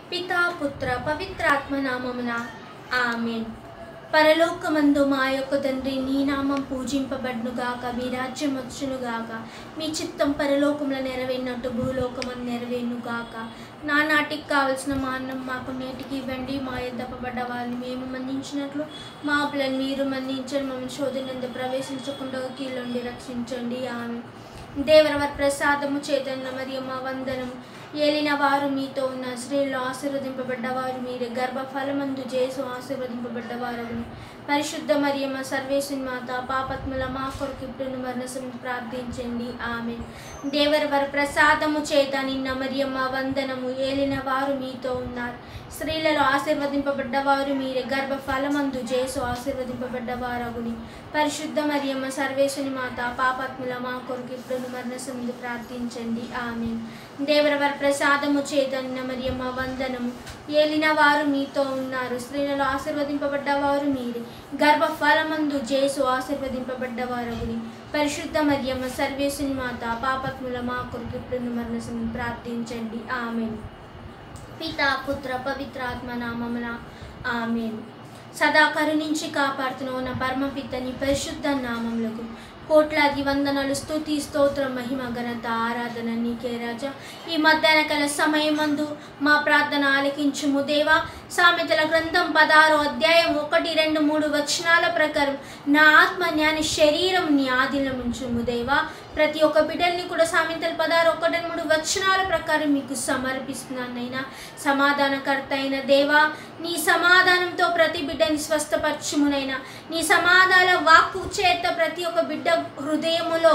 పితా పుత్ర పవిత్రాత్మ నామమున ఆమేన్. పరలోకమందు మా యొక్క తండ్రి, నీ నామం పూజింపబడునుగాక, మీ రాజ్యం వచ్చునుగాక, మీ చిత్తం పరలోకంలో నెరవేరినట్టు భూలోకమందు నెరవేరునుగాక. నానాటికి కావలసిన మా అన్నం మాకు నేటికి ఇవ్వండి, మా ఎద్దపబడ్డ వాళ్ళని మేము మన్నించినట్లు మా అప్పులను మీరు మన్నించండి, మమ్మల్ని శోధనందు ప్రవేశించకుండా కీళ్ళుండి రక్షించండి. ఆమె దేవరవర ప్రసాదము చేతన్న మరియమ్మ వందనము. ఏలిన వారు మీతో ఉన్న స్త్రీల్లో ఆశీర్వదింపబడ్డవారు మీరే, గర్భఫలమందు జేసు ఆశీర్వదింపబడ్డవారని. పరిశుద్ధ మరియమ్మ సర్వేశ్వరి మాత, పాపాత్ముల మా కొరకు ఇప్పుడు మరణసం ప్రార్థించండి. ఆమె దేవరవర ప్రసాదము చేత నిన్న మరియమ్మ వందనము. ఏలిన వారు మీతో ఉన్నారు, స్త్రీలలో ఆశీర్వదింపబడ్డవారు మీరే, గర్భఫలమందు జేసు ఆశీర్వదింపబడ్డవారగుని. పరిశుద్ధ మరియమ్మ సర్వేశ్వరి మాత, పాపాత్ముల మా కొరకు ఇప్పుడు మరణసం ప్రార్థించండి. ఆమె దేవరవర ప్రసాదము చేత నిన్న మరియమ్మ వందనము. ఏలిన వారు మీతో ఉన్నారు, స్త్రీలలో ఆశీర్వదింపబడ్డవారు మీరే, గర్భఫలమందు జేసు ఆశీర్వదింపబడ్డవారగుని. పరిశుద్ధ మరియమ్మ సర్వేశ్వరి మాత, పాపాత్ముల మా కొరకు ఇప్పుడు మరణసం ప్రార్థించండి. ఆమెన్. పితా పుత్ర పవిత్రాత్మ నామమున ఆమెన్. సదా కరుణించి కాపాడుతున్న నా పరమపితని పరిశుద్ధ నామములకు కోట్లాది వందనాలు, స్తుతి, స్తోత్రం, మహిమ, ఘనత, ఆరాధన నీకే రాజా. ఈ మధ్యాహ్న కాల సమయమందు మా ప్రార్థన ఆలకించుము దేవా. సామెతల గ్రంథం 16వ అధ్యాయం 1, 2, 3 వచనాల ప్రకారం నా ఆత్మ జ్ఞాని శరీరం నీ ఆధీనం ఉంచుము దేవా. ప్రతి ఒక్క బిడ్డల్ని కూడా సామెతల 16, 1, 3 వచనాల ప్రకారం మీకు సమర్పిస్తున్నానైనా. సమాధానకర్త అయిన దేవా, నీ సమాధానంతో ప్రతి బిడ్డని స్వస్థపరచుమునైనా. నీ సమాధాన వాక్కు చేత ప్రతి ఒక్క బిడ్డ హృదయములో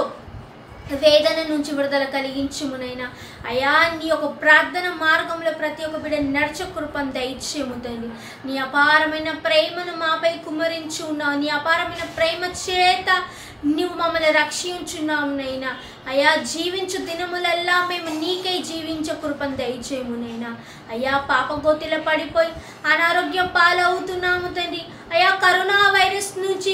వేదన నుంచి విడుదల కలిగించుమునైనా. అయా, నీ యొక్క ప్రార్థన మార్గంలో ప్రతి ఒక్క బిడ్డ నడచ కృపను దయచేయము తండ్రి. నీ అపారమైన ప్రేమను మాపై కుమ్మరించి ఉన్నావు, నీ అపారమైన ప్రేమ చేత నువ్వు మమ్మల్ని రక్షించున్నామునైనా. అయా, జీవించు దినములల్లా మేము నీకై జీవించ కృపను దయచేయమునైనా. అయ్యా, పాపగోతిలో పడిపోయి అనారోగ్యం పాలవుతున్నాము తండ్రి. అయా, కరోనా వైరస్ నుంచి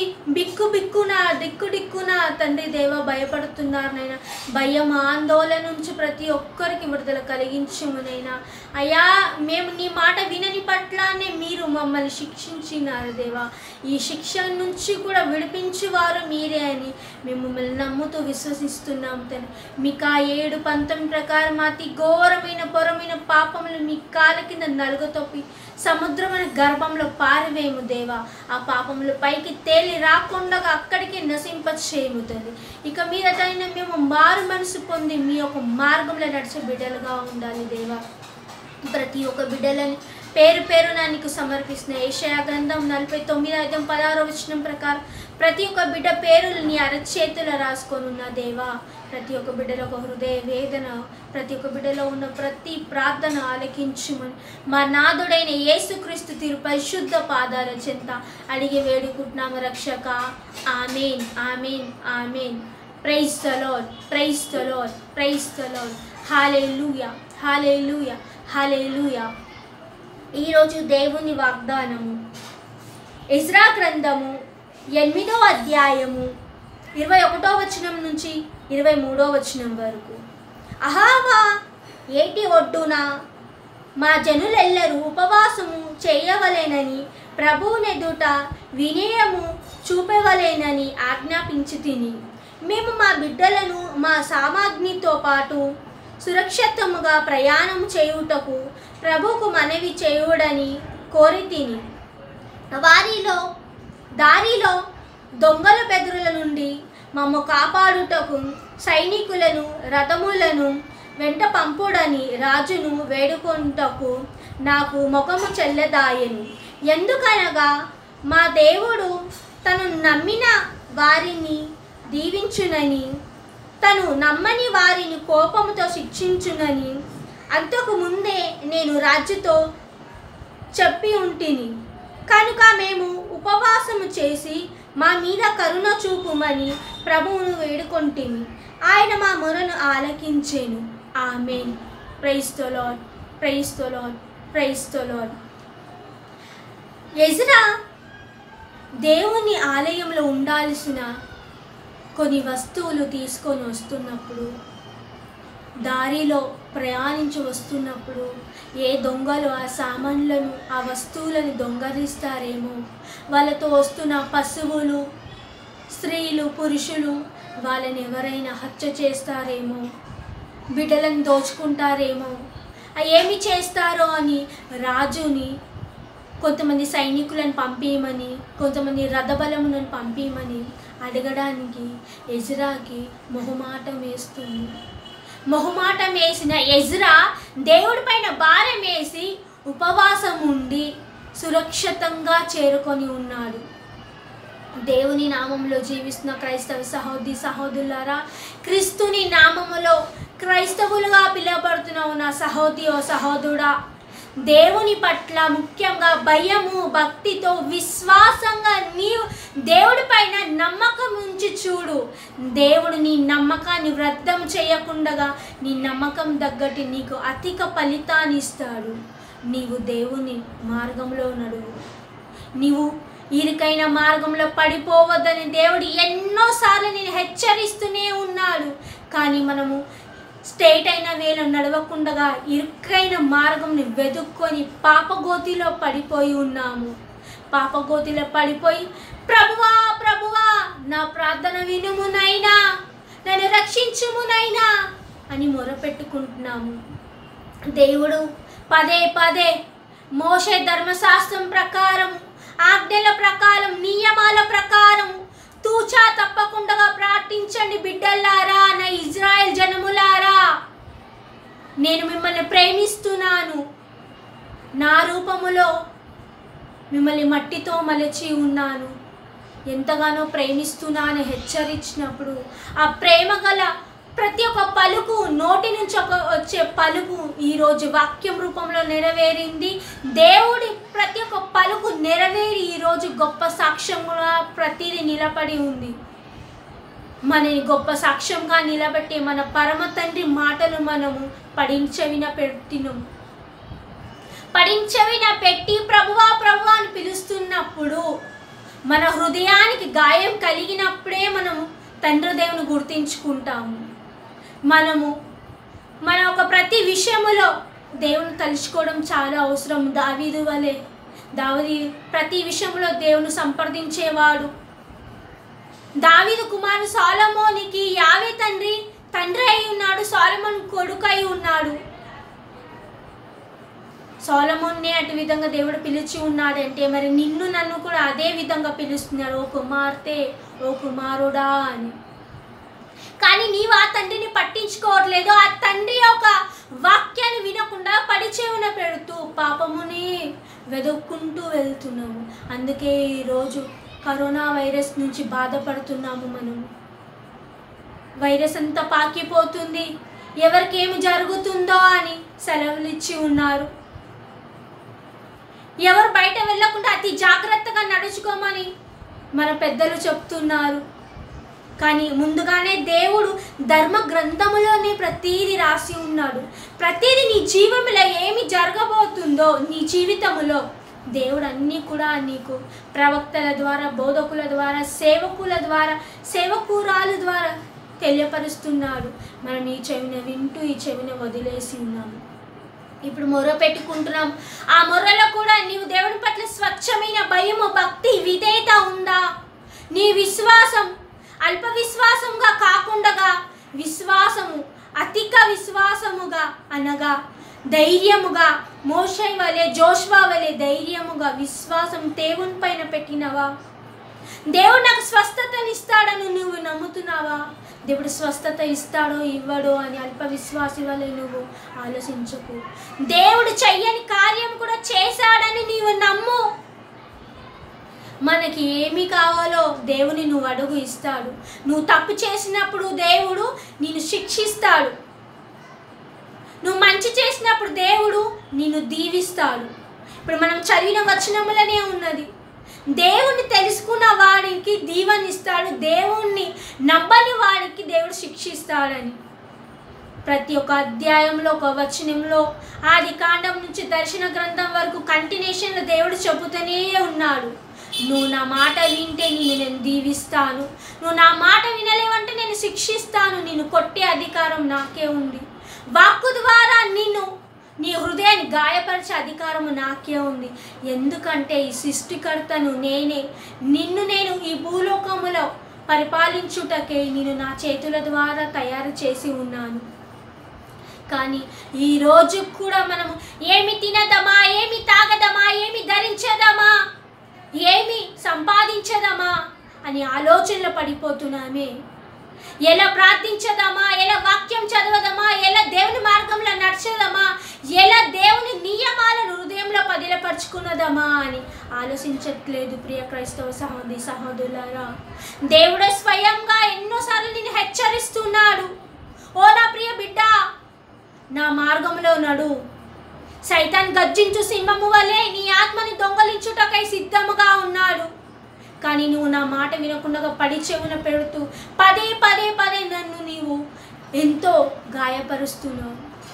దిక్కున తండ్రి దేవ భయపడుతున్నారనైనా. భయం, ఆందోళన నుంచి ప్రతి ఒక్కరికి విడుదల కలిగించమునైనా. అయ్యా, మేము నీ మాట వినని పట్లానే మీరు మమ్మల్ని శిక్షించినారు దేవా. ఈ శిక్ష నుంచి కూడా విడిపించేవారు మీరే అని మేము మిమ్మల్ని నమ్ముతూ విశ్వసిస్తున్నాం తండ్రి. మీకా 7:19 ప్రకారం అతి ఘోరమైన పొరమైన పాపములు మీ కాళ్ళ కింద నలుగతొప్పి సముద్రమైన గర్భంలో పారివేము దేవా. ఆ పాపములు పైకి తేలి రాకుండా అక్కడికి నశింపచేయము తండ్రి. ఇక మీదటైనా మేము మారు మనసు పొంది మీ యొక్క మార్గంలో నడిచే బిడ్డలుగా ఉండాలి దేవా. ప్రతి ఒక్క బిడ్డలని పేరు పేరున నీకు సమర్పిస్తున్న యెషయా గ్రంథం 49:16 వచనం ప్రకారం ప్రతి ఒక్క బిడ్డ పేరులు నీ అరచేతులు రాసుకొని ఉన్న దేవా. ప్రతి ఒక్క బిడ్డలో ఒక హృదయ వేదన, ప్రతి ఒక్క బిడ్డలో ఉన్న ప్రతి ప్రార్థన ఆలకించుమని మా నాథుడైన యేసుక్రీస్తు తిరు పరిశుద్ధ పాదాల చెంత అడిగి వేడుకుంటున్నాము రక్షక. Amen, amen, amen. Praise the lord, praise the lord, praise the lord. Hallelujah, hallelujah, hallelujah. ఈరోజు దేవుని వాగ్దానము ఎజ్రా గ్రంథము 8వ అధ్యాయము 21వ వచనం నుంచి 23వ వచనం వరకు. అహావా ఏటి ఒడ్డున మా జనులెల్లరూ ఉపవాసము చేయవలెనని ప్రభువునెదుట వినయము చూపవలెనని ఆజ్ఞాపించి తిని, మేము మా బిడ్డలను మా సామాగ్రితో పాటు సురక్షితముగా ప్రయాణం చేయుటకు ప్రభువుకు మనవి చేయుడని కోరి తిని, దారిలో దొంగల బెదురుల నుండి మమ్ము కాపాడుటకు సైనికులను రథములను వెంట పంపుడని రాజును వేడుకొనుటకు నాకు ముఖము చెల్లదాయెను. ఎందుకనగా మా దేవుడు తను నమ్మిన వారిని దీవించునని, తను నమ్మని వారిని కోపముతో శిక్షించునని అంతకు ముందే నేను రాజుతో చెప్పి ఉంటిని. కనుక మేము ఉపవాసము చేసి మా మీద కరుణ చూపుమని ప్రభువును వేడుకొంటిమి. ఆయన మా మొరను ఆలకించెను. Amen. Praise the lord, praise the lord, praise the lord. Ezra దేవుని ఆలయంలో ఉండాల్సిన కొన్ని వస్తువులు తీసుకొని వస్తున్నప్పుడు దారిలో ప్రయాణించి వస్తున్నప్పుడు ఏ దొంగలు ఆ సామాన్లను ఆ వస్తువులను దొంగలిస్తారేమో, వాళ్ళతో వస్తున్న పశువులు, స్త్రీలు, పురుషులు వాళ్ళని ఎవరైనా హత్య చేస్తారేమో, బిడ్డలను దోచుకుంటారేమో, ఏమి చేస్తారో అని రాజుని కొంతమంది సైనికులను పంపించమని, కొంతమంది రథబలములను పంపించమని అడగడానికి ఎజ్రాకి మొహమాటం వేస్తుంది. మొహమాటం వేసిన ఎజ్రా దేవుడి పైన భారం వేసి ఉపవాసం ఉండి సురక్షితంగా చేరుకొని ఉన్నాడు. దేవుని నామంలో జీవిస్తున్న క్రైస్తవ సహోదరులారా, క్రీస్తుని నామములో క్రైస్తవులుగా పిలువబడుతున్న నా సహోదరుడా, దేవుని పట్ల ముఖ్యంగా భయము, భక్తితో, విశ్వాసంగా నీవు దేవుడి పైన నమ్మకం ఉంచి చూడు. దేవుడు నీ నమ్మకాన్ని వ్యర్థం చేయకుండా నీ నమ్మకం తగ్గట్టు నీకు అధిక ఫలితాన్ని ఇస్తాడు. నీవు దేవుని మార్గంలో నడువు. నీవు ఇరుకైన మార్గంలో పడిపోవద్దని దేవుడు ఎన్నోసార్లు నేను హెచ్చరిస్తూనే ఉన్నాడు. కానీ మనము స్ట్రైట్ అయిన వేలో నడవకుండా ఇరుకైన మార్గంని వెతుక్కొని పాపగోతిలో పడిపోయి ఉన్నాము. పాపగోతిలో పడిపోయి ప్రభువా ప్రభువా నా ప్రార్థన వినుమునైనా, నన్ను రక్షించుమునైనా అని మొరపెట్టుకుంటున్నాము. దేవుడు పదే పదే మోషే ధర్మశాస్త్రం ప్రకారం, ఆజ్ఞల ప్రకారం, నియమాల ప్రకారం తూచా తప్పకుండా ప్రార్థించండి బిడ్డలారా, నా ఇజ్రాయెల్ జనములారా, నేను మిమ్మల్ని ప్రేమిస్తున్నాను, నా రూపములో మిమ్మల్ని మట్టితో మలచి ఉన్నాను, ఎంతగానో ప్రేమిస్తున్నాను హెచ్చరించినప్పుడు ఆ ప్రేమ గల ప్రతి ఒక్క పలుకు, నోటి నుంచి వచ్చే పలుకు ఈరోజు వాక్యం రూపంలో నెరవేరింది. దేవుడి ప్రతి ఒక్క పలుకు నెరవేరి ఈరోజు గొప్ప సాక్ష్యంగా ప్రతిదీ నిలబడి ఉంది. మనని గొప్ప సాక్ష్యంగా నిలబెట్టి మన పరమ తండ్రి మాటలు మనము పడించవిన పెట్టి ప్రభువా ప్రభువా అని పిలుస్తున్నప్పుడు, మన హృదయానికి గాయం కలిగినప్పుడే మనము తండ్రి దేవుని గుర్తించుకుంటాము. మన ఒక ప్రతి విషయములో దేవుని తలుచుకోవడం చాలా అవసరం. దావీదు వలె ప్రతి విషయంలో దేవుని సంప్రదించేవాడు. దావీదు కుమారుడు సొలొమోనుకి యావే తండ్రి అయి ఉన్నాడు, సొలొమోను కొడుకు అయి ఉన్నాడు. సొలొమోన్నే అటు విధంగా దేవుడు పిలిచి ఉన్నాడంటే మరి నిన్ను నన్ను కూడా అదే విధంగా పిలుస్తున్నాడు, ఓ కుమార్తె, ఓ కుమారుడా అని. కానీ నీవు ఆ తండ్రిని పట్టించుకోవట్లేదు. ఆ తండ్రి యొక్క వాక్యాన్ని వినకుండా పడిచేవున పెడుతూ పాపముని వెతుక్కుంటూ వెళ్తున్నాము. అందుకే ఈరోజు కరోనా వైరస్ నుంచి బాధపడుతున్నాము. మనము వైరస్ అంతా పాకిపోతుంది, ఎవరికేమి జరుగుతుందో అని సెలవులు ఇచ్చి ఉన్నారు. ఎవరు బయట వెళ్ళకుండా అతి జాగ్రత్తగా నడుచుకోమని మన పెద్దలు చెప్తున్నారు. కానీ ముందుగానే దేవుడు ధర్మ గ్రంథములోనే ప్రతీది రాసి ఉన్నాడు. ప్రతీది నీ జీవంలో ఏమి జరగబోతుందో నీ జీవితంలో దేవుడు అన్నీ కూడా నీకు ప్రవక్తల ద్వారా, బోధకుల ద్వారా, సేవకుల ద్వారా, సేవకురాల ద్వారా తెలియపరుస్తున్నాడు. మనం ఈ చెవిన వింటూ ఈ చెవిన వదిలేసి ఉన్నాము. ఇప్పుడు మొర పెట్టుకుంటున్నాం. ఆ మొర్రలో కూడా నీవు దేవుని పట్ల స్వచ్ఛమైన భయము, భక్తి, విధేయత ఉందా? నీ విశ్వాసం అల్ప విశ్వాసముగా కాకుండా విశ్వాసము అధిక విశ్వాసముగా అనగా ధైర్యముగా, మోషే వలె, జోషువా వలె ధైర్యముగా విశ్వాసం దేవుని పైన పెట్టినవా? దేవుడు నాకు స్వస్థతని ఇస్తాడని నువ్వు నమ్ముతున్నావా? దేవుడు స్వస్థత ఇస్తాడో ఇవ్వడో అని అల్ప విశ్వాసి వలె నువ్వు ఆలోచించకు. దేవుడు చెయ్యని కార్యం కూడా చేశాడని నీవు నమ్ము. మనకి ఏమి కావాలో దేవుని నువ్వు అడుగు, ఇస్తాడు. నువ్వు తప్పు చేసినప్పుడు దేవుడు నిన్ను శిక్షిస్తాడు. నువ్వు మంచి చేసినప్పుడు దేవుడు నిన్ను దీవిస్తాడు. ఇప్పుడు మనం చదివిన వచనములనే ఉన్నది, దేవుణ్ణి తెలుసుకున్న వాడికి దీవెనిస్తాడు, దేవుణ్ణి నమ్మని వాడికి దేవుడు శిక్షిస్తాడని. ప్రతి ఒక్క అధ్యాయంలో, ఒక వచనంలో, ఆది కాండం నుంచి దర్శన గ్రంథం వరకు కంటిన్యూషన్లో దేవుడు చెబుతూనే ఉన్నాడు. నువ్వు నా మాట వింటే నేను దీవిస్తాను, నువ్వు నా మాట వినలేవంటే నేను శిక్షిస్తాను, నేను కొట్టే అధికారం నాకే ఉంది. నీ హృదయాన్ని గాయపరిచే అధికారము నాకే ఉంది. ఎందుకంటే ఈ సృష్టికర్తను నేనే, నిన్ను నేను ఈ భూలోకములో పరిపాలించుటకే నేను నా చేతుల ద్వారా తయారు చేసి ఉన్నాను. కానీ ఈరోజు కూడా మనము ఏమి తినదమా, ఏమి తాగదమా, ఏమి ధరించదమా, ఏమి సంపాదించదమా అని ఆలోచనలు పడిపోతున్నామే. ఎలా ప్రార్థించదమా, ఎలా వాక్యం చదవదమా, ఎలా దేవుని మార్గంలో నడచదమా, ఎలా దేవుని నియమాలను హృదయంలో పదిలపరుచుకున్నదమా అని ఆలోచించట్లేదు. ప్రియ క్రైస్తవ సహోదరి సహోదరులారా, దేవుడే స్వయంగా ఎన్నోసార్లు నిన్ను హెచ్చరిస్తున్నాడు. ఓ నా ప్రియ బిడ్డ, నా మార్గంలో నడు. సైతాన్ గర్జించు సింహము వలె నీ ఆత్మని దొంగలించుటకై సిద్ధముగా ఉన్నాడు. కానీ నువ్వు నా మాట వినకుండా పడి చెవున పెడుతూ పదే పదే పదే నన్ను నీవు ఎంతో గాయపరుస్తున్నావు.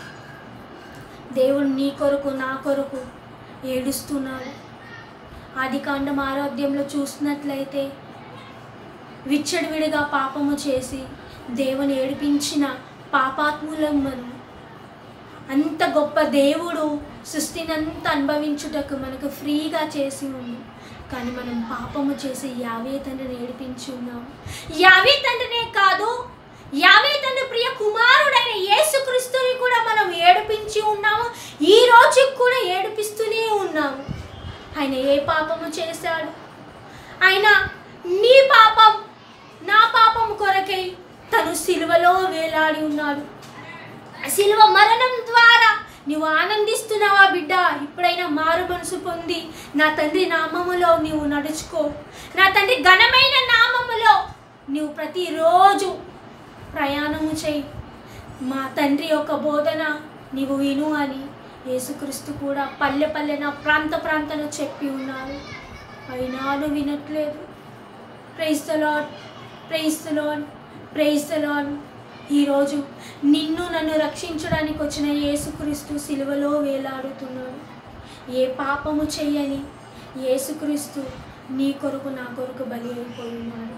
దేవుడు నీ కొరకు నా కొరకు ఏడుస్తున్నాడు. ఆదికాండం 6వ అధ్యాయంలో చూసినట్లయితే విచ్చడివిడిగా పాపము చేసి దేవుని ఏడిపించిన పాపాత్ములం మనం. అంత గొప్ప దేవుడు సృష్టినంతా అనుభవించుటకు మనకు ఫ్రీగా చేసి ఉంది. కానీ మనం పాపము చేసి యావే తండ్రిని ఏడిపించి ఉన్నాం. యావే తండ్రినే కాదు, యావే తండ్రి ప్రియ కుమారుడైన యేసుక్రీస్తుని కూడా మనం ఏడిపించి ఉన్నాము. ఈ రోజు కూడా ఏడిపిస్తూనే ఉన్నాము. ఆయన ఏ పాపము చేశాడు? ఆయన నీ పాపం నా పాపం కొరకై తను సిలువలో వేలాడి ఉన్నాడు. సిలువ మరణం ద్వారా నువ్వు ఆనందిస్తున్నావా బిడ్డ? ఇప్పుడైనా మారు మనసు పొంది నా తండ్రి నామములో నీవు నడుచుకో. నా తండ్రి ఘనమైన నామములో నువ్వు ప్రతిరోజు ప్రయాణము చేయి. మా తండ్రి యొక్క బోధన నీవు విను అని యేసుక్రీస్తు కూడా పల్లె పల్లెన ప్రాంత ప్రాంతంలో చెప్పి ఉన్నారు. అయినా నువ్వు వినట్లేదు. Praise the lord, praise the lord, praise the lord. ఈరోజు నిన్ను నన్ను రక్షించడానికి వచ్చిన యేసుక్రీస్తు సిలువలో వేలాడుతున్నాడు. ఏ పాపము చెయ్యని యేసుక్రీస్తు నీ కొరకు నా కొరకు బలి అయిపోయినాడు.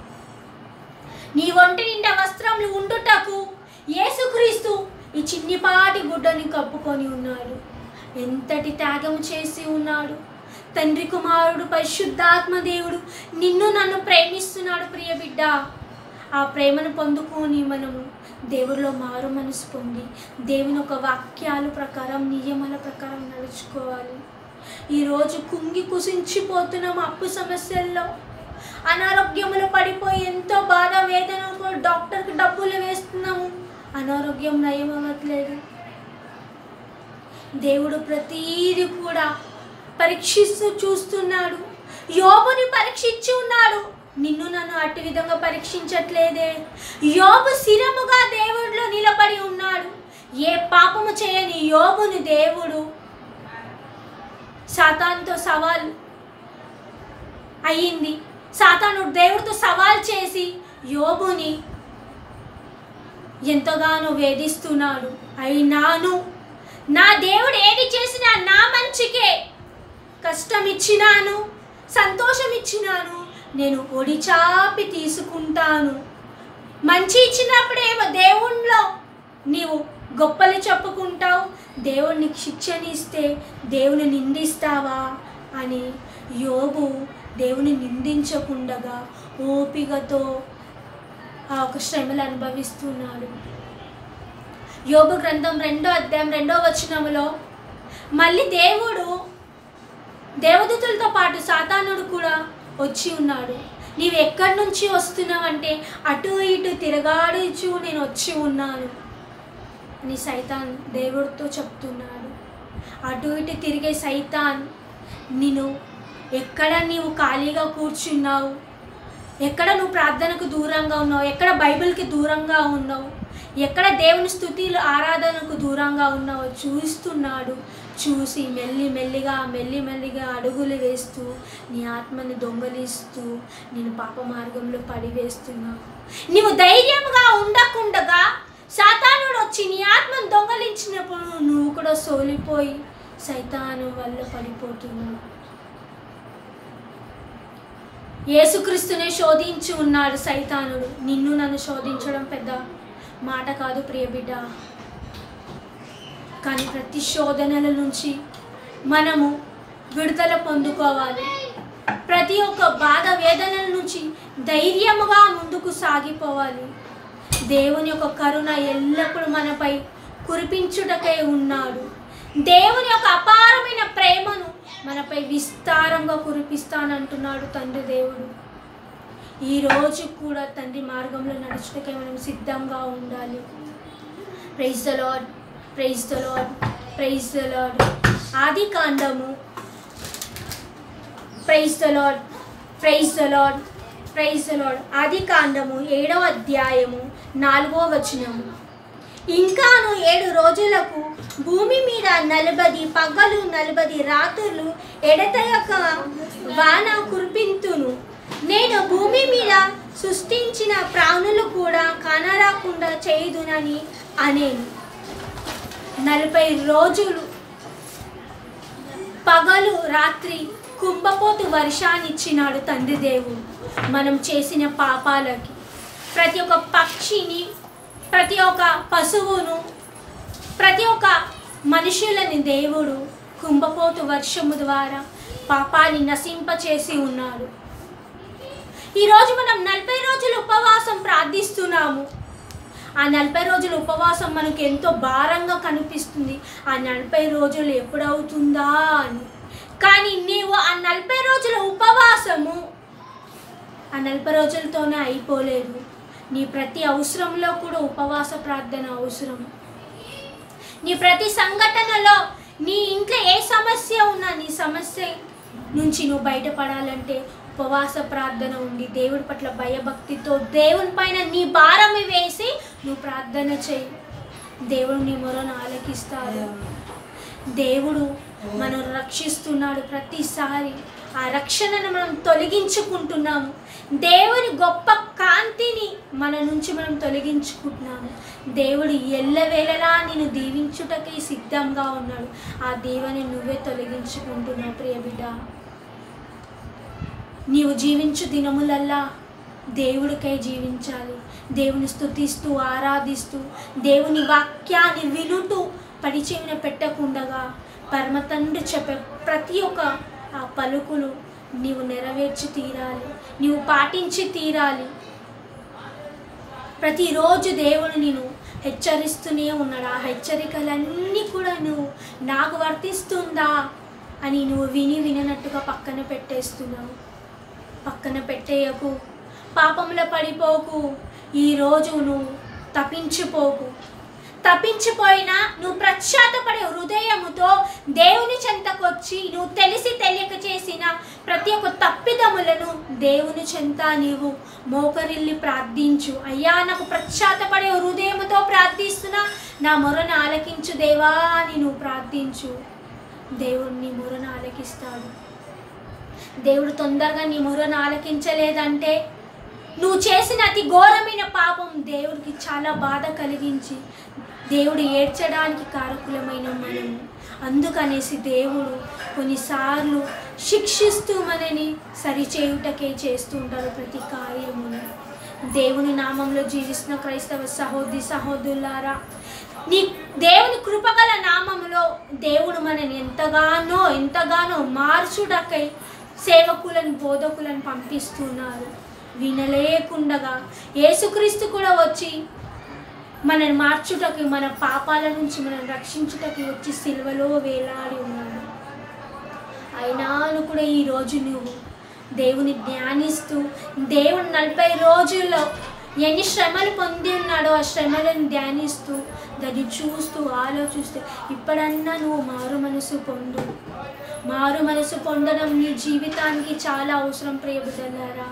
నీ ఒంటి నిండా వస్త్రములు ఉండుటకు యేసుక్రీస్తు ఈ చిన్నిపాటి గుడ్డని కప్పుకొని ఉన్నాడు. ఎంతటి త్యాగం చేసి ఉన్నాడు. తండ్రి కుమారుడు పరిశుద్ధాత్మ దేవుడు నిన్ను నన్ను ప్రేమిస్తున్నాడు. ప్రియ బిడ్డ, ఆ ప్రేమను పొందుకొని మనము దేవుడిలో మారు మనసు పొంది దేవుని ఒక వాక్యాల ప్రకారం నియమాల ప్రకారం నడుచుకోవాలి. ఈరోజు కుంగి కుసించిపోతున్నాము. అప్పు సమస్యల్లో అనారోగ్యములు పడిపోయి ఎంతో బాధ వేదనతో డాక్టర్కి డబ్బులు వేస్తున్నాము. అనారోగ్యం నయం అవ్వట్లేదు. దేవుడు ప్రతీది కూడా పరీక్షిస్తూ చూస్తున్నాడు. యోబుని పరీక్షించి ఉన్నాడు. నిన్ను నన్ను అట్టి విధంగా పరీక్షించట్లేదే. యోబు స్థిరముగా దేవుడిలో నిలబడి ఉన్నాడు. ఏ పాపము చేయని యోబుని దేవుడు సాతానుతో సవాల్ అయ్యింది. సాతాను దేవుడితో సవాల్ చేసి యోబుని ఎంతగానో వేధిస్తున్నాడు. అయినాను నా దేవుడు ఏది చేసినా నా మంచికే. కష్టం ఇచ్చినాను, సంతోషం ఇచ్చినాను, నేను ఒడిచాపి తీసుకుంటాను. మంచి ఇచ్చినప్పుడేమో దేవుణ్ణిలో నీవు గొప్పలు చెప్పుకుంటావు. దేవుడిని శిక్షనిస్తే దేవుని నిందిస్తావా అని యోబు దేవుని నిందించకుండగా ఓపికతో ఆ ఒక శ్రమలు అనుభవిస్తున్నాడు. యోబు గ్రంథం 2వ అధ్యాయం 2వ వచనములో మళ్ళీ దేవుడు దేవదూతలతో పాటు సాతానుడు కూడా వచ్చి ఉన్నాడు. నీవు ఎక్కడి నుంచి వస్తున్నావంటే అటు ఇటు తిరగాడుచు నేను వచ్చి ఉన్నాను అని సైతాన్ దేవుడితో చెప్తున్నాడు. అటు ఇటు తిరిగే సైతాన్ నిన్ను ఎక్కడ నీవు ఖాళీగా కూర్చున్నావు, ఎక్కడ నువ్వు ప్రార్థనకు దూరంగా ఉన్నావు, ఎక్కడ బైబిల్కి దూరంగా ఉన్నావు, ఎక్కడ దేవుని స్తుతిలు ఆరాధనకు దూరంగా ఉన్నావో చూస్తున్నాడు. చూసి మెల్లిమెల్లిగా అడుగులు వేస్తూ నీ ఆత్మని దొంగలిస్తూ నేను పాప మార్గంలో పడివేస్తున్నావు. నీవు ధైర్యంగా ఉండకుండగా సాతానుడు వచ్చి నీ ఆత్మను దొంగలించినప్పుడు నువ్వు కూడా సోలిపోయి సైతాను వల్ల పడిపోతున్నావు. యేసుక్రీస్తునే శోధించి ఉన్నాడు సైతానుడు. నిన్ను నన్ను శోధించడం పెద్ద మాట కాదు ప్రియ బిడ్డ. కానీ ప్రతి శోధనల నుంచి మనము విడుదల పొందుకోవాలి. ప్రతి ఒక్క బాధ వేదనల నుంచి ధైర్యముగా ముందుకు సాగిపోవాలి. దేవుని యొక్క కరుణ ఎల్లప్పుడూ మనపై కురిపించుటకై ఉన్నాడు. దేవుని యొక్క అపారమైన ప్రేమను మనపై విస్తారంగా కురిపిస్తానంటున్నాడు తండ్రి దేవుడు. ఈరోజు కూడా తండ్రి మార్గంలో నడుచుటకై మనం సిద్ధంగా ఉండాలి. Praise the lord, praise the lord, praise the lord. ఆది కాండము, praise the lord, praise the lord, praise the lord. ఆది కాండము 7వ అధ్యాయము 4వ వచనము. ఇంకాను 7 రోజులకు భూమి మీద 40 పగలు 40 రాత్రులు ఎడతెగక వాన కురిపింతును. నేను భూమి మీద సృష్టించిన ప్రాణులు కూడా కానరాకుండా చేయుదునని అనేను. 40 రోజులు పగలు రాత్రి కుంభపోతు వర్షాన్నిచ్చినాడు తండ్రి దేవుడు. మనం చేసిన పాపాలకి ప్రతి ఒక్క పక్షిని, ప్రతి ఒక్క పశువును, ప్రతి ఒక్క మనుషులని దేవుడు కుంభపోతు వర్షము ద్వారా పాపాన్ని నశింపచేసి ఉన్నాడు. ఈరోజు మనం 40 రోజులు ఉపవాసం ప్రార్థిస్తున్నాము. ఆ 40 రోజుల ఉపవాసం మనకు ఎంతో భారంగా కనిపిస్తుంది. ఆ 40 రోజులు ఎప్పుడవుతుందా అని. కానీ నీవు ఆ 40 రోజుల ఉపవాసము ఆ 40 రోజులతోనే అయిపోలేదు. నీ ప్రతి అవసరంలో కూడా ఉపవాస ప్రార్థన అవసరం. నీ ప్రతి సంఘటనలో, నీ ఇంట్లో ఏ సమస్య ఉన్నా నీ సమస్య నుంచి నువ్వు బయటపడాలంటే ఉపవాస ప్రార్థన ఉండి దేవుడి పట్ల భయభక్తితో దేవుని పైన నీ భారం వేసి నువ్వు ప్రార్థన చేయి. దేవుడు నీ మొరను ఆలకిస్తాడు. దేవుడు మనం రక్షిస్తున్నాడు. ప్రతిసారి ఆ రక్షణను మనం తొలగించుకుంటున్నాము. దేవుని గొప్ప కాంతిని మన నుంచి మనం తొలగించుకుంటున్నాము. దేవుడు ఎల్లవేళలా నిన్ను దీవించుటకి సిద్ధంగా ఉన్నాడు. ఆ దేవుని నువ్వే తొలగించుకుంటున్నావు. ప్రియ బిడ్డ, నీవు జీవించు దినములల్లా దేవుడికై జీవించాలి. దేవుని స్తుతిస్తూ ఆరాధిస్తూ దేవుని వాక్యాన్ని వినుటూ పరిచయం పెట్టకుండగా పరమ తండ్రి చెప్పే ప్రతి ఒక్క ఆ పలుకులు నీవు నెరవేర్చి తీరాలి, నీవు పాటించి తీరాలి. ప్రతిరోజు దేవుడు నేను హెచ్చరిస్తూనే ఉన్నాడు. ఆ హెచ్చరికలన్నీ కూడా నువ్వు నాకు వర్తిస్తుందా అని నువ్వు వినట్టుగా పక్కన పెట్టేస్తున్నావు. పక్కన పెట్టేయకు, పాపంలో పడిపోకు. ఈరోజు నువ్వు తప్పించిపోయినా నువ్వు ప్రశ్చాత్తపడే హృదయముతో దేవుని చెంతకొచ్చి నువ్వు తెలిసి తెలియక చేసిన ప్రతి ఒక్క తప్పిదములను దేవుని చెంత నీవు మోకరిల్లి ప్రార్థించు. అయ్యా, నాకు ప్రశ్చాత్తపడే హృదయముతో ప్రార్థిస్తున్నా, నా మొరను ఆలకించు దేవా అని నువ్వు ప్రార్థించు. దేవుడు నీ మొరను ఆలకిస్తాడు. దేవుడు తొందరగా నీ మొరను ఆలకించలేదంటే నువ్వు చేసిన అతి ఘోరమైన పాపం దేవుడికి చాలా బాధ కలిగించి దేవుడు ఏడ్చడానికి కారకులమైన మనము. అందుకనేసి దేవుడు కొన్నిసార్లు శిక్షిస్తూ మనని సరిచేయుటకే చేస్తూ ఉంటాడు ప్రతి కార్యమును. దేవుని నామంలో జీవిస్తున్న క్రైస్తవ సహోదరి సహోదరులారా, నీ దేవుని కృపగల నామములో దేవుడు మనని ఎంతగానో మార్చుటకై సేవకులను బోధకులను పంపిస్తున్నారు. వినలేకుండగా యేసుక్రీస్తు కూడా వచ్చి మనని మార్చుటకి, మన పాపాల నుంచి మనం రక్షించుటకి వచ్చి సిలువలో వేలాడి ఉన్నాడు. అయినాను కూడా ఈరోజు నువ్వు దేవుని ధ్యానిస్తూ దేవుని 40 రోజుల్లో ఎన్ని శ్రమలు పొంది ఉన్నాడో ఆ శ్రమలను ధ్యానిస్తూ దాన్ని చూస్తూ ఆలోచిస్తూ ఇప్పుడన్నా నువ్వు మారు మనసు పొందడం నీ జీవితానికి చాలా అవసరం. ప్రియ బిడ్డలారా,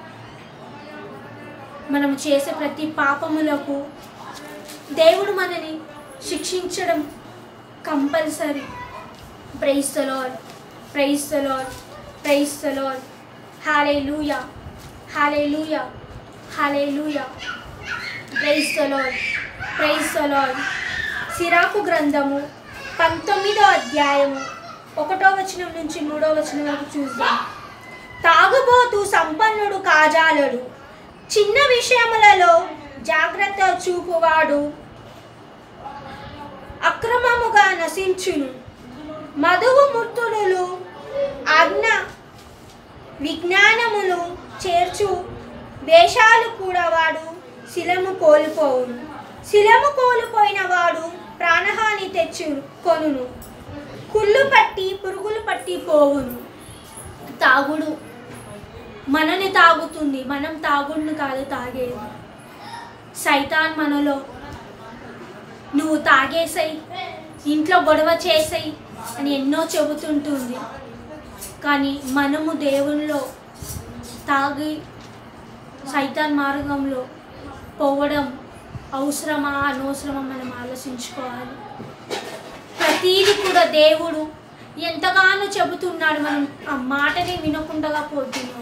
మనం చేసే ప్రతి పాపములకు దేవుడు మనని శిక్షించడం compulsory. Praise the lord, praise the lord, praise the lord. Hallelujah, hallelujah, hallelujah. Praise the lord, praise the lord. సిరాకు గ్రంథము 19వ అధ్యాయము 1వ వచనం నుంచి 3వ వచనం వరకు చూద్దాం. తాగుబోతు సంపన్నుడు కాజాలడు, చిన్న విషయములలో జాగ్రత్త చూపువాడు అక్రమముగా నశించును. మధువు ముట్టులు ఆజ్ఞ విజ్ఞానములు చేర్చు వేషాలు కూడా వాడు శిలము కోల్పోవును. శిలము కోల్పోయిన వాడు ప్రాణహాని తెచ్చు కొనును. కుళ్ళు పట్టి పురుగులు పట్టి పోవును. తాగుడు మనని తాగుతుంది, మనం తాగుడును కాదు తాగేది. సైతాన్ మనలో నువ్వు తాగేసాయి, ఇంట్లో గొడవ చేసాయి అని ఎన్నో చెబుతుంటుంది. కానీ మనము దేవునిలో తాగి సైతాన్ మార్గంలో పోవడం అవసరమా అనవసరమా మనం ఆలోచించుకోవాలి. ప్రతీది కూడా దేవుడు ఎంతగానో చెబుతున్నాడు, మనం ఆ మాటని వినకుండా పోతున్నాము.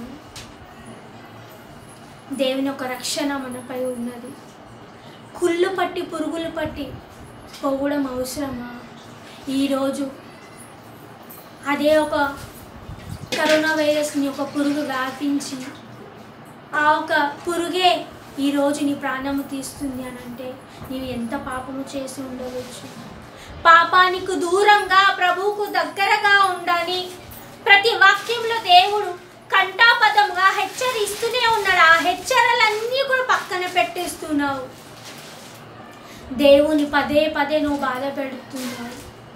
దేవుని యొక్క రక్షణ మనపై ఉన్నది. కుళ్ళు పట్టి పురుగులు పట్టి పోవడం అవసరమా? ఈరోజు అదే ఒక కరోనా వైరస్ని ఒక పురుగు వ్యాపించి ఆ ఒక పురుగే ఈరోజు నీ ప్రాణము తీస్తుంది అని అంటే నీవు ఎంత పాపము చేసి ఉండవచ్చు. పాపానికి దూరంగా ప్రభువుకు దగ్గరగా ఉండాలి. ప్రతి వాక్యంలో దేవుడు కంఠాపదంగా హెచ్చరిస్తూనే ఉన్నాడు. ఆ హెచ్చరలన్నీ కూడా పక్కన పెట్టేస్తున్నావు. దేవుని పదే పదే నువ్వు బాధ పెడుతున్నావు.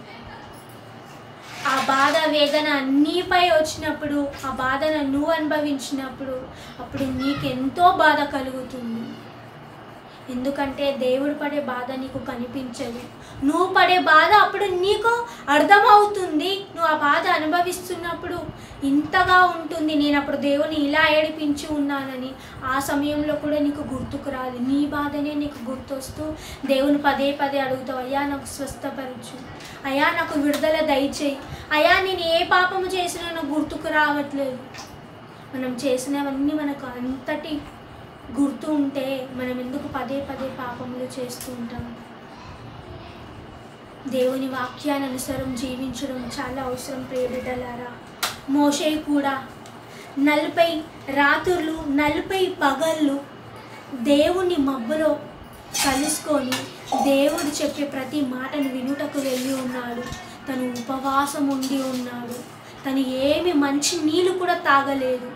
ఆ బాధ వేదన అన్నిపై వచ్చినప్పుడు, ఆ బాధను నువ్వు అనుభవించినప్పుడు అప్పుడు నీకెంతో బాధ కలుగుతుంది. ఎందుకంటే దేవుడు పడే బాధ నీకు కనిపించదు. నువ్వు పడే బాధ అప్పుడు నీకు అర్థమవుతుంది. నువ్వు ఆ బాధ అనుభవిస్తున్నప్పుడు ఇంతగా ఉంటుంది, నేను అప్పుడు దేవుని ఇలా ఏడిపించి ఉన్నానని. ఆ సమయంలో కూడా నీకు గుర్తుకు రాదు. నీ బాధనే నీకు గుర్తొస్తూ దేవుని పదే పదే అడుగుతావు, అయ్యా నాకు స్వస్థపరచు, అయ్యా నాకు విడుదల దయచేయి, అయ్యా నేను ఏ పాపము చేసినా నాకు గుర్తుకు రావట్లేదు. మనం చేసినవన్నీ మనకు అంతటి గుర్తు ఉంటే మనం ఎందుకు పదే పదే పాపములు చేస్తూ ఉంటాం? దేవుని వాక్యాన్ని అనుసరం జీవించడం చాలా అవసరం ప్రియబిడ్డలారా. మోషే కూడా 40 రాత్రులు 40 పగళ్ళు దేవుని మబ్బులో కలుసుకొని దేవుడు చెప్పే ప్రతి మాటను వినుటకు వెళ్ళి ఉన్నాడు. తను ఉపవాసం ఉండి ఉన్నాడు. తను ఏమి మంచి నీళ్ళు కూడా తాగలేదు.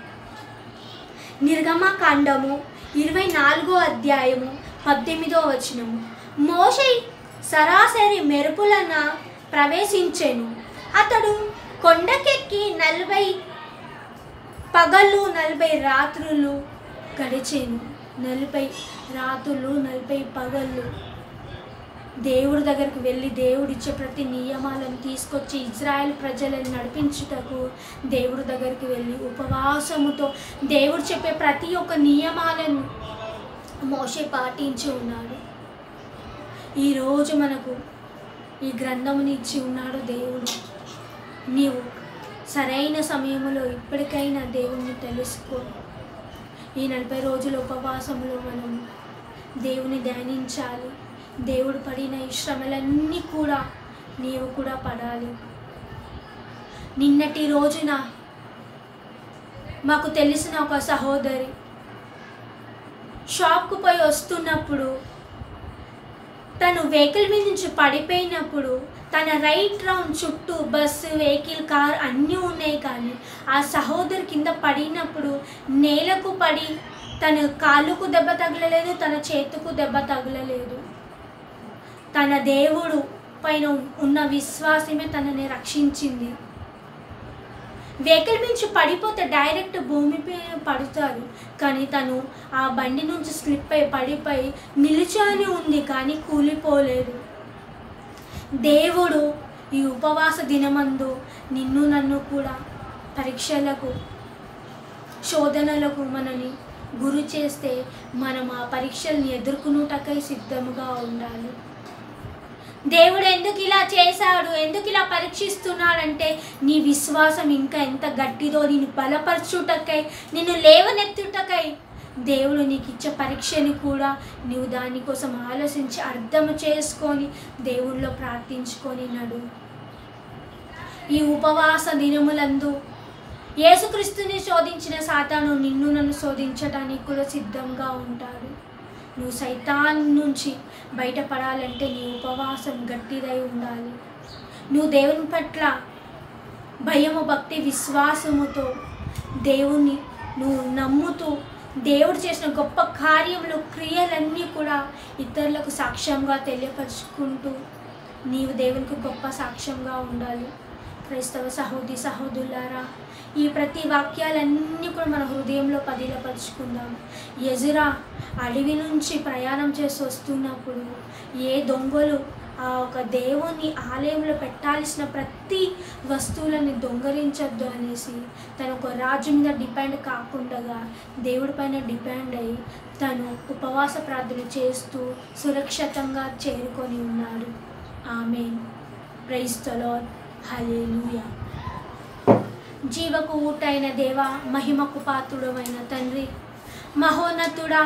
నిర్గమకాండము 24వ అధ్యాయము 18వ వచనము. మోషే సరాసరి మెరుపులన ప్రవేశించెను. అతడు కొండకెక్కి 40 పగళ్ళు 40 రాత్రులు గడిచెను. 40 రాత్రులు 40 పగళ్ళు దేవుడి దగ్గరికి వెళ్ళి దేవుడిచ్చే ప్రతి నియమాలను తీసుకొచ్చి ఇజ్రాయెల్ ప్రజలను నడిపించుటకు దేవుడి దగ్గరికి వెళ్ళి ఉపవాసముతో దేవుడు చెప్పే ప్రతి ఒక్క నియమాలను మోషే పాటించి ఉన్నాడు. ఈరోజు మనకు ఈ గ్రంథముని ఇచ్చి ఉన్నాడు దేవుడు. నీవు సరైన సమయంలో ఇప్పటికైనా దేవుణ్ణి తెలుసుకో. ఈ 40 రోజుల ఉపవాసంలో మనం దేవుని ధ్యానించాలి. దేవుడు పడిన ఈ శ్రమలన్నీ కూడా నీవు కూడా పడాలి. నిన్నటి రోజున మాకు తెలిసిన ఒక సహోదరి షాప్కు పోయి వస్తున్నప్పుడు తను వెహికల్ మీద నుంచి పడిపోయినప్పుడు తన రైట్ రౌండ్ చుట్టూ బస్సు వెహికల్ కార్ అన్నీ ఉన్నాయి. కానీ ఆ సహోదరి కింద పడినప్పుడు నేలకు పడి తన కాళ్ళకు దెబ్బ తగలలేదు, తన చేతుకు దెబ్బ తగలలేదు. తన దేవుడు పైన ఉన్న విశ్వాసమే తనని రక్షించింది. వెహికల్ నుంచి పడిపోతే డైరెక్ట్ భూమిపై పడతారు. కానీ తను ఆ బండి నుంచి స్లిప్ అయి పడిపోయి నిలిచాని ఉంది, కానీ కూలిపోలేదు. దేవుడు ఈ ఉపవాస దినమందు నిన్ను నన్ను కూడా పరీక్షలకు శోధనలకు మనని గురి చేస్తే మనం ఆ పరీక్షల్ని ఎదుర్కొనుటకై సిద్ధముగా ఉండాలి. దేవుడు ఎందుకు ఇలా చేశాడు, ఎందుకు ఇలా పరీక్షిస్తున్నాడంటే నీ విశ్వాసం ఇంకా ఎంత గట్టిదో నిన్ను బలపరచుటకై, నిన్ను లేవనెత్తుటకై దేవుడు నీకు ఇచ్చే పరీక్షని కూడా నీవు దానికోసం ఆలోచించి అర్థం చేసుకొని దేవుళ్ళో ప్రార్థించుకొని నడు. ఈ ఉపవాస దినములందు యేసుక్రీస్తుని శోధించిన సాతాను నిన్ను నన్ను శోధించడానికి కూడా సిద్ధంగా ఉంటాడు. నువ్వు సైతాన్ నుంచి బయటపడాలంటే నీ ఉపవాసం గట్టిదై ఉండాలి. నువ్వు దేవుని పట్ల భయము, భక్తి, విశ్వాసముతో దేవుణ్ణి నువ్వు నమ్ముతూ దేవుడు చేసిన గొప్ప కార్యములు, క్రియలన్నీ కూడా ఇతరులకు సాక్ష్యంగా తెలియపరుచుకుంటూ నీవు దేవునికి గొప్ప సాక్ష్యంగా ఉండాలి. క్రైస్తవ సహోదరి సహోదరులారా, ఈ ప్రతి వాక్యాలన్నీ కూడా మన హృదయంలో పదిలపరుచుకుందాం. ఎజ్రా అడవి నుంచి ప్రయాణం చేసి వస్తున్నప్పుడు ఏ దొంగలు ఆ ఒక దేవుని ఆలయంలో పెట్టాల్సిన ప్రతి వస్తువులని దొంగలించొద్దు అనేసి తను ఒక రాజు మీద డిపెండ్ కాకుండా దేవుడి పైన డిపెండ్ అయ్యి తను ఉపవాస ప్రార్థన చేస్తూ సురక్షితంగా చేరుకొని ఉన్నాడు. Amen. Praise the lord. Hallelujah. జీవకు ఊటైన దేవా, మహిమకు పాత్రుడమైన తండ్రి, మహోన్నతుడా,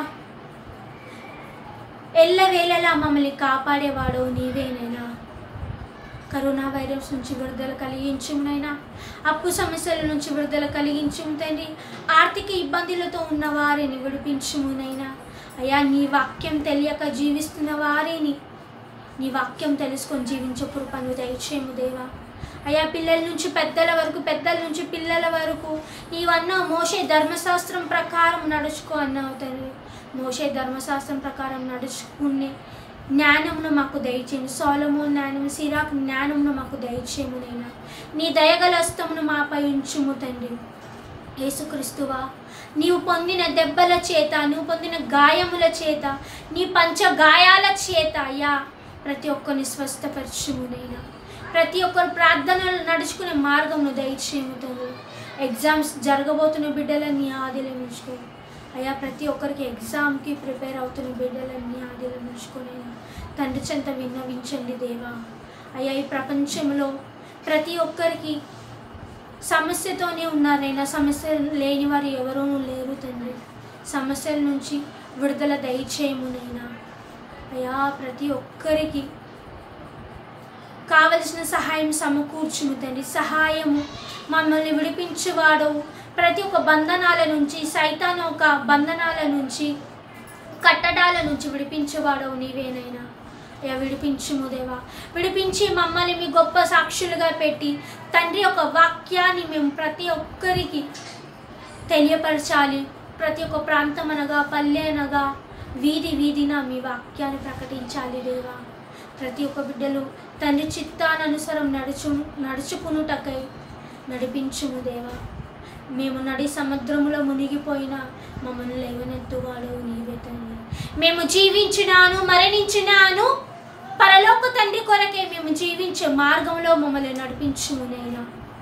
ఎల్లవేళలా మమ్మల్ని కాపాడేవాడు నీవేనైనా. కరోనా వైరస్ నుంచి విడుదల కలిగించునైనా, అప్పు సమస్యల నుంచి విడుదల కలిగించుము తండ్రి. ఆర్థిక ఇబ్బందులతో ఉన్న వారిని విడిపించుమునైనా. అయ్యా, నీ వాక్యం తెలియక జీవిస్తున్న వారిని నీ వాక్యం తెలుసుకొని జీవించే కృపను దయచేయము దేవా. అయ్యా, పిల్లల నుంచి పెద్దల వరకు, పెద్దల నుంచి పిల్లల వరకు నీవన్నా మోషే ధర్మశాస్త్రం ప్రకారం నడుచుకో అన్నావు తండ్రి. మోషే ధర్మశాస్త్రం ప్రకారం నడుచుకునే జ్ఞానమును మాకు దయచేయము. సొలొమోను జ్ఞానము, సిరాకు జ్ఞానమును మాకు దయచేయము నైనా. నీ దయగల హస్తమును మాపై ఉంచుము తండ్రి. యేసుక్రీస్తువా, నీవు పొందిన దెబ్బల చేత, నువ్వు పొందిన గాయముల చేత, నీ పంచ గాయాల చేత అయ్యా ప్రతి ఒక్కరిని స్వస్థపరచుమునైనా. ప్రతి ఒక్కరు ప్రార్థనలు నడుచుకునే మార్గమును దయచేయము తండ్రి. ఎగ్జామ్స్ జరగబోతున్న బిడ్డలన్నీ ఆదిలో ఉంచుకో అయ్యా. ప్రతి ఒక్కరికి ఎగ్జామ్కి ప్రిపేర్ అవుతున్న బిడ్డలన్నీ ఆదిలో ఉంచుకొని తండ్రి చెంత విన్నవించండి దేవా. అయ్యా, ఈ ప్రపంచంలో ప్రతి ఒక్కరికి సమస్యతోనే ఉన్నారైనా, సమస్య లేని వారు ఎవరూ లేరు తండ్రి. సమస్యల నుంచి విడుదల దయచేయమునైనా. అయ్యా, ప్రతి ఒక్కరికి కావలసిన సహాయం సమకూర్చుము తండ్రి. సహాయము మమ్మల్ని విడిపించేవాడు. ప్రతి ఒక్క బంధనాల నుంచి, సైతాను ఒక బంధనాల నుంచి, కట్టడాల నుంచి విడిపించేవాడు నీవేనైనా. అయ్యా, విడిపించుము దేవా. విడిపించి మమ్మల్ని మీ గొప్ప సాక్షులుగా పెట్టి తండ్రి ఒక వాక్యాన్ని మేము ప్రతి ఒక్కరికి తెలియపరచాలి. ప్రతి ఒక్క ప్రాంతం అనగా, పల్లె అనగా, వీధి వీధిన మీ వాక్యాన్ని ప్రకటించాలి దేవా. ప్రతి ఒక్క బిడ్డలు తండ్రి చిత్తానుసారం నడుచుకునుటకై నడిపించుము దేవా. మేము నడి సముద్రములో మునిగిపోయినా మమ్మల్ని లేవనెత్తువాడు నీవే తండ్రి. మేము జీవించినాను, మరణించినాను పరలోక తండ్రి కొరకే మేము జీవించే మార్గంలో మమ్మల్ని నడిపించుమునైనా.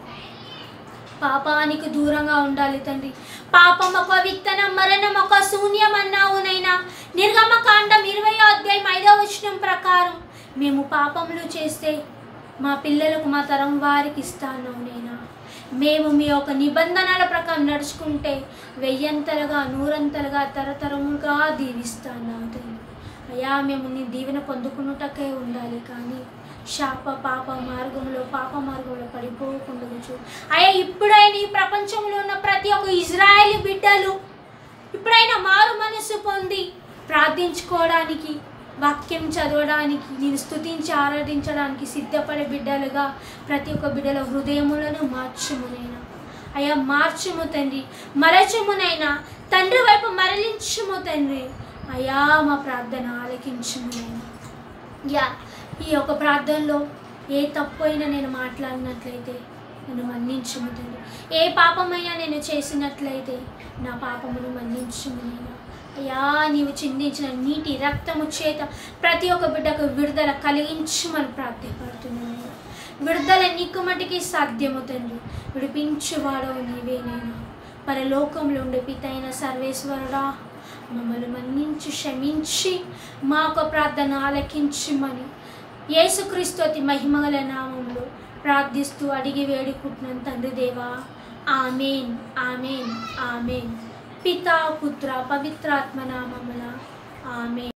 పాపానికి దూరంగా ఉండాలి తండ్రి. పాపం ఒక విత్తనం, మరణం ఒక శూన్యం అన్నావునైనా. నిర్గమకాండం 20వ అధ్యాయం 5వ వచనం ప్రకారం మేము పాపములు చేస్తే మా పిల్లలకు, మా తరం వారికి ఇస్తాను నైనా. మేము మీ యొక్క నిబంధనల ప్రకారం నడుచుకుంటే 1000 100 తరతరముగా దీవిస్తాను తండ్రి. అయ్యా, మేము నీ దీవెన పొందుకున్నటకే ఉండాలి కానీ పాప మార్గంలో పడిపోకుండా చూ. అయ్యా, ఇప్పుడైనా ఈ ప్రపంచంలో ఉన్న ప్రతి ఒక్క ఇజ్రాయేలీ బిడ్డలు ఇప్పుడైనా మారు మనసు పొంది ప్రార్థించుకోవడానికి, వాక్యం చదవడానికి, నేను స్తుతించి ఆరాధించడానికి సిద్ధపడే బిడ్డలుగా ప్రతి ఒక్క బిడ్డల హృదయములను మార్చుమునైనా. అయ్యా, మార్చుము తండ్రి. మరచుమునైనా తండ్రి వైపు మరలించుము తండ్రి. అయ్యా, మా ప్రార్థన ఆలకించుమునైనా. ఈ యొక్క ప్రార్థనలో ఏ తప్పు అయినా నేను మాట్లాడినట్లయితే నన్ను మన్నించుము తండ్రి. ఏ పాపమైనా నేను చేసినట్లయితే నా పాపమును మన్నించుమునైనా. అయ్యా, నీవు చిందించిన నీటి రక్తము చేత ప్రతి ఒక్క బిడ్డకు విడుదల కలిగించమని ప్రార్థపడుతున్నాను. విడుదల నీకు మటుకి సాధ్యము తండ్రి. విడిపించువాడవు నీవేనైనా. పరలోకంలో ఉండే పితైన సర్వేశ్వరుడా, మమ్మల్ని మన్నించి క్షమించి మా యొక్క ప్రార్థన ఆలకించమని యేసుక్రీస్తు అతి మహిమగల నామములో ప్రార్థిస్తూ అడిగి వేడుకుంటున్నాను తండ్రి దేవా. ఆమేన్, ఆమేన్, ఆమేన్. పితా, పుత్ర, పవిత్రాత్మ నామమున ఆమేన్.